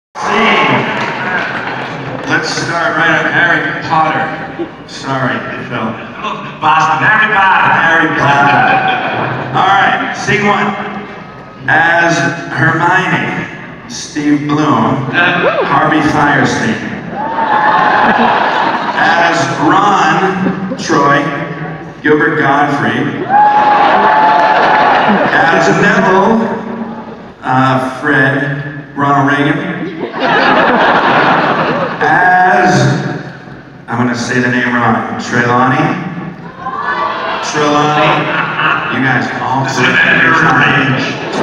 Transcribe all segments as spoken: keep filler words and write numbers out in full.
Let's start right at Harry Potter. Sorry, Phil. Boston, Harry Potter. Harry Potter. Alright, scene one. As Hermione, Steve Bloom, Harvey Firestein. As Ron, Troy, Gilbert Gottfried. As Neville, uh, Fred, Ronald Reagan. As, I'm going to say the name wrong, Trelawney. Trelawney. You guys all This is at your range.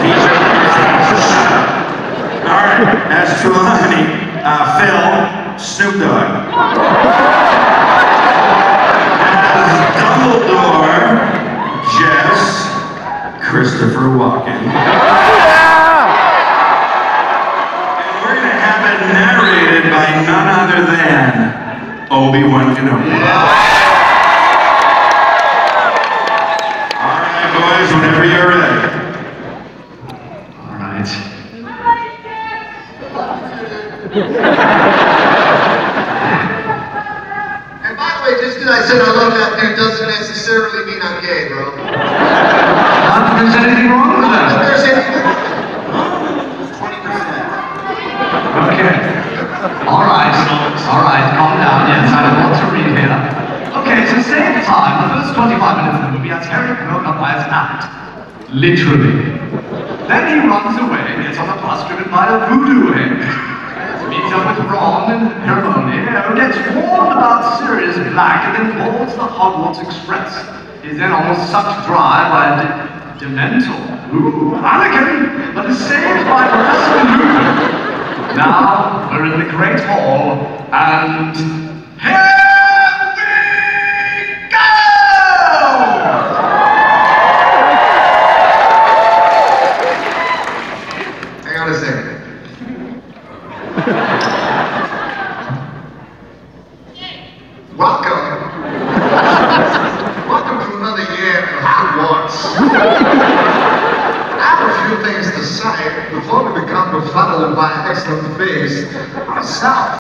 Alright, as Trelawney, uh, Phil, Snoop Dogg. As Dumbledore, Jess, Christopher Walken. Narrated by none other than Obi-Wan Kenobi. All right, boys, whenever you're ready. All right. And by the way, just because I said I love that dude doesn't necessarily mean I'm gay, bro. Not that there's anything wrong with Not that that. there's anything. Okay. All right. All right. Calm down. Yes, I have a lot to read here. Okay, to save time, the first twenty-five minutes of the movie, as Harry broke up by his aunt. Literally. Then he runs away and gets on a bus driven by a voodoo egg. Meets up with Ron and Hermione, gets warned about Sirius Black, and then boards the Hogwarts Express. He's then almost sucked dry by a de Dementor. Ooh, Anakin! But is saved by Professor Lupin. Now, we're in the Great Hall, and here we go! Hang on a second. Welcome. Welcome to another year of Hogwarts. I have a few things to say before we become befuddled by excellent things ourselves.